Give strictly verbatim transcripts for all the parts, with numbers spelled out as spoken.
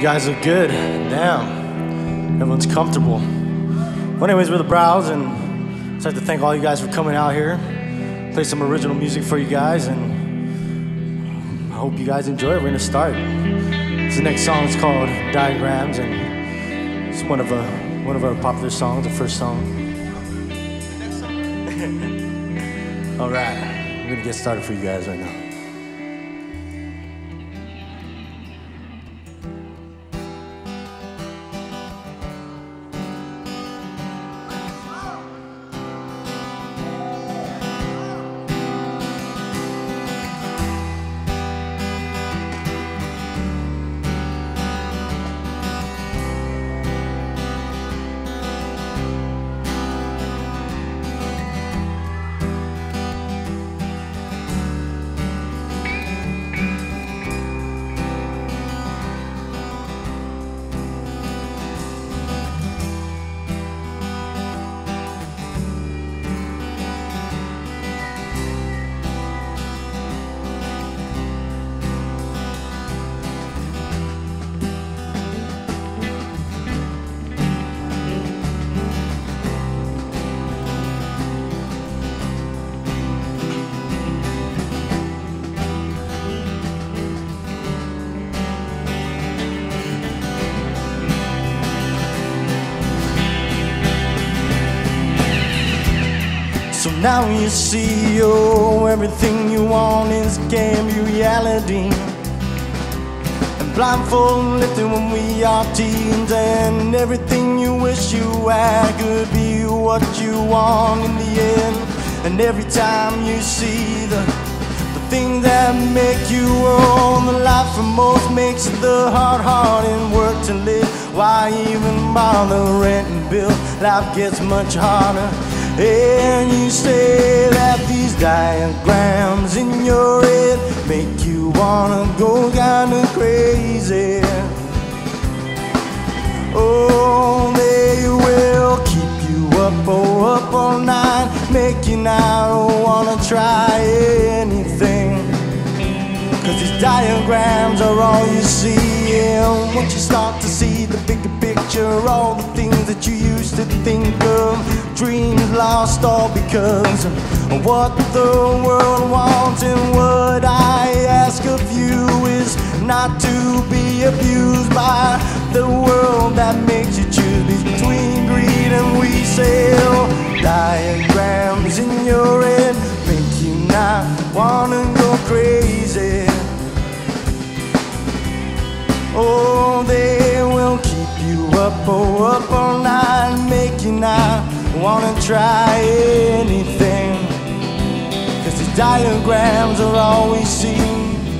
guys look good. Damn. Everyone's comfortable. Well, anyways, we're the Browse, and I'd like to thank all you guys for coming out here. Play some original music for you guys, and I hope you guys enjoy it. We're gonna start. This next song is called Diagrams, and it's one of a one of our popular songs, the first song. All right, we're gonna get started for you guys right now. So now you see, oh, everything you want is can be reality. And blindfold lifted when we are teens, and everything you wish you had could be what you want in the end. And every time you see the, the things that make you own, the life for most makes the hard, hard and work to live. Why even bother rent and bill? Life gets much harder. And you say that these diagrams in your head make you wanna go kinda crazy. Oh, they will keep you up, oh, up all night, make you not wanna try anything. Cause these diagrams are all you see, and once you start to see the bigger picture, all the things that you used to think of, dreams lost all because of what the world wants. And what I ask of you is not to be abused by the world that makes you choose between greed and we sell. Diagrams in your head make you not wanna go crazy. Oh, they will keep you up, oh, up all night, make you not wanna try anything. Cause these diagrams are all we see.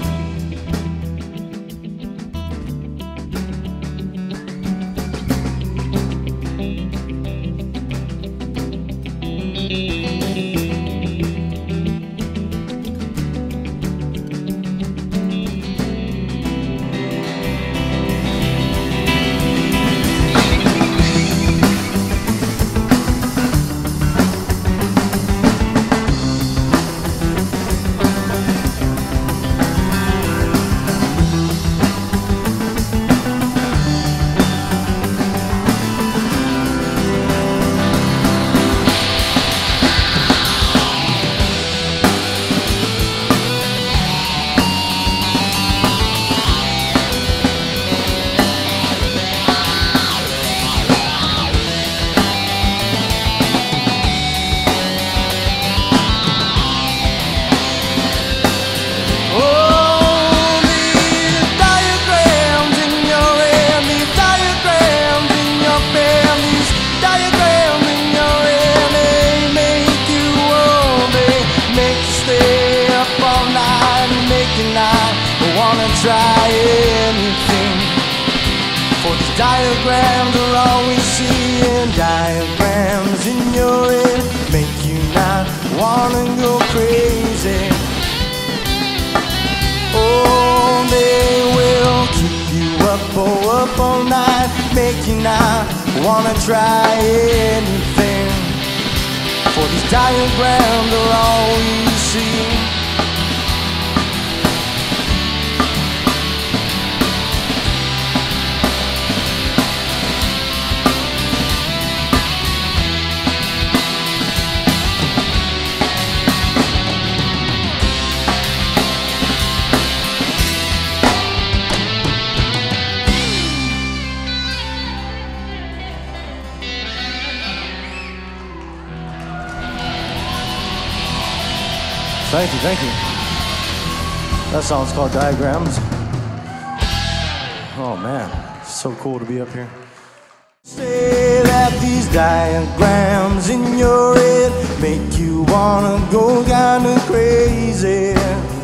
Try anything, for these diagrams are all we see. And diagrams in your head make you not wanna go crazy. Oh, they will keep you up, oh, up all night, make you not wanna try anything. For these diagrams are all we see. Thank you, thank you. That song's called Diagrams. Oh man, so cool to be up here. Say that these diagrams in your head make you wanna go kinda crazy.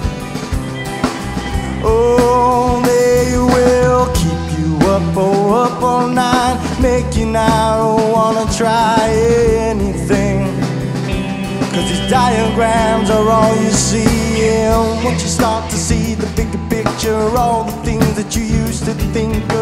Oh, they will keep you up, oh, up all night, make you now wanna try anything. Cause these diagrams are all you see. And once you start to see the bigger picture, all the things that you used to think